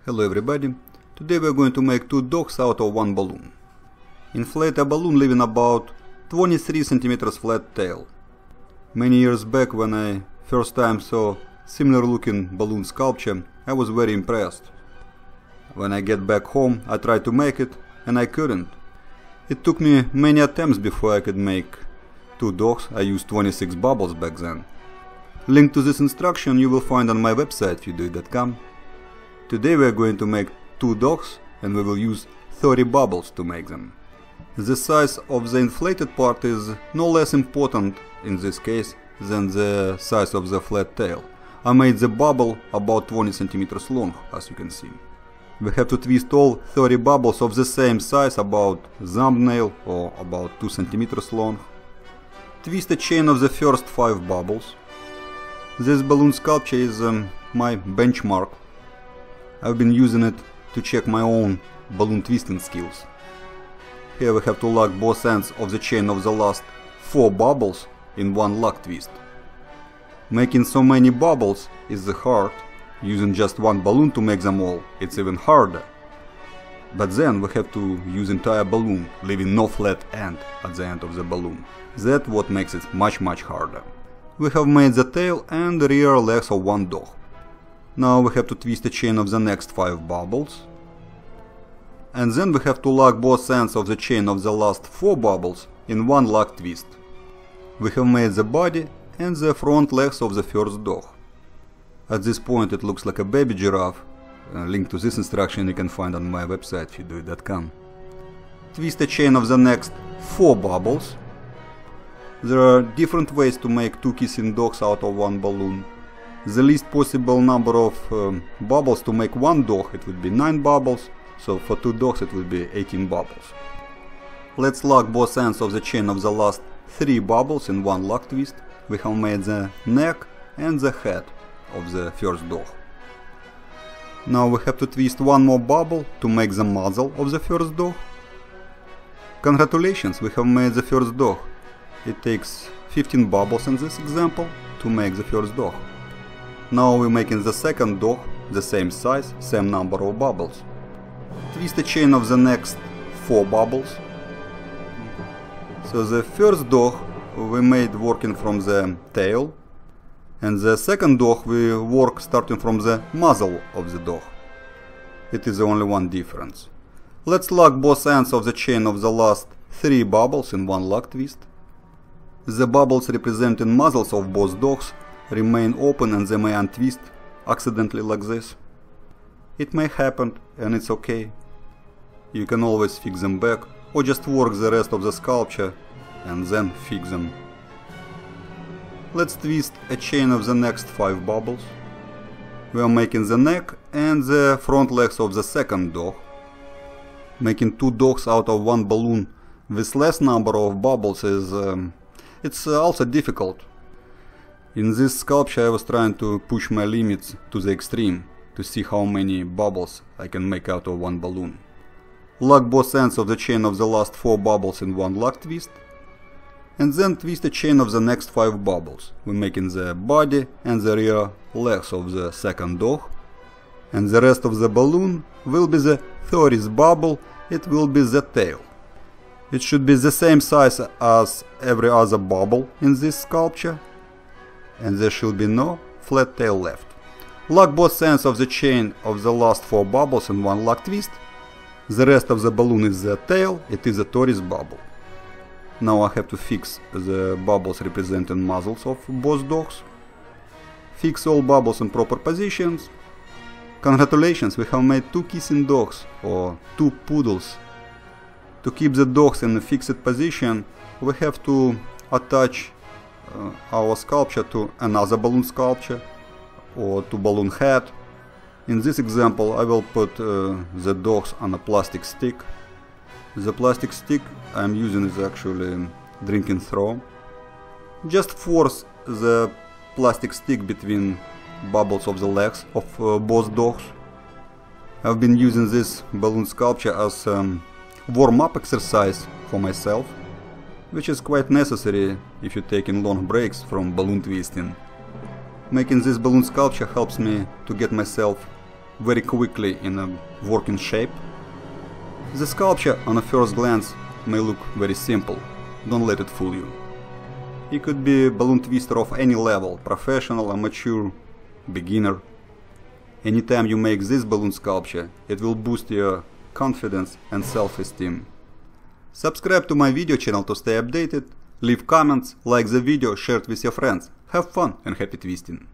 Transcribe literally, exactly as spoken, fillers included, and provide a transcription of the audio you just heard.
Hello everybody, today we are going to make two dogs out of one balloon. Inflate a balloon leaving about twenty-three centimeters flat tail. Many years back when I first time saw similar looking balloon sculpture, I was very impressed. When I get back home I tried to make it and I couldn't. It took me many attempts before I could make two dogs. I used twenty-six bubbles back then. Link to this instruction you will find on my website fidui dot com. Today we are going to make two dogs and we will use thirty bubbles to make them. The size of the inflated part is no less important in this case than the size of the flat tail. I made the bubble about twenty centimeters long, as you can see. We have to twist all thirty bubbles of the same size, about thumbnail or about two centimeters long. Twist a chain of the first five bubbles. This balloon sculpture is um, my benchmark. I've been using it to check my own balloon twisting skills. Here we have to lock both ends of the chain of the last four bubbles in one lock twist. Making so many bubbles is hard. Using just one balloon to make them all, it's even harder. But then we have to use entire balloon, leaving no flat end at the end of the balloon. That's what makes it much much harder. We have made the tail and the rear legs of one dog. Now we have to twist the chain of the next five bubbles. And then we have to lock both ends of the chain of the last four bubbles in one lock twist. We have made the body and the front legs of the first dog. At this point it looks like a baby giraffe. A link to this instruction you can find on my website fidui dot com. Twist the chain of the next four bubbles. There are different ways to make two kissing dogs out of one balloon. The least possible number of um, bubbles to make one dog, it would be nine bubbles, so for two dogs it would be eighteen bubbles. Let's lock both ends of the chain of the last three bubbles in one lock twist. We have made the neck and the head of the first dog. Now we have to twist one more bubble to make the muzzle of the first dog. Congratulations, we have made the first dog. It takes fifteen bubbles in this example to make the first dog. Now we're making the second dog, the same size, same number of bubbles. Twist the chain of the next four bubbles. So the first dog we made working from the tail, and the second dog we work starting from the muzzle of the dog. It is only one difference. Let's lock both ends of the chain of the last three bubbles in one lock twist. The bubbles representing muzzles of both dogs remain open and they may untwist accidentally like this. It may happen and it's okay. You can always fix them back or just work the rest of the sculpture and then fix them. Let's twist a chain of the next five bubbles. We are making the neck and the front legs of the second dog. Making two dogs out of one balloon with less number of bubbles is um, it's also difficult. In this sculpture I was trying to push my limits to the extreme to see how many bubbles I can make out of one balloon. Lock both ends of the chain of the last four bubbles in one lock twist. And then twist the chain of the next five bubbles. We're making the body and the rear legs of the second dog. And the rest of the balloon will be the thirtieth bubble, it will be the tail. It should be the same size as every other bubble in this sculpture. And there should be no flat tail left. Lock both ends of the chain of the last four bubbles in one lock twist. The rest of the balloon is the tail, it is a thirtieth bubble. Now I have to fix the bubbles representing muzzles of both dogs. Fix all bubbles in proper positions. Congratulations, we have made two kissing dogs, or two poodles. To keep the dogs in a fixed position, we have to attach uh, our sculpture to another balloon sculpture, or to balloon head. In this example I will put uh, the dogs on a plastic stick. The plastic stick I'm using is actually drinking straw. Just force the plastic stick between bubbles of the legs of uh, both dogs. I've been using this balloon sculpture as a um, warm-up exercise for myself, which is quite necessary if you're taking long breaks from balloon twisting. Making this balloon sculpture helps me to get myself very quickly in a working shape. The sculpture on a first glance may look very simple, don't let it fool you. It could be a balloon twister of any level, professional, amateur, beginner. Anytime you make this balloon sculpture, it will boost your confidence and self-esteem. Subscribe to my video channel to stay updated, leave comments, like the video, share it with your friends. Have fun and happy twisting!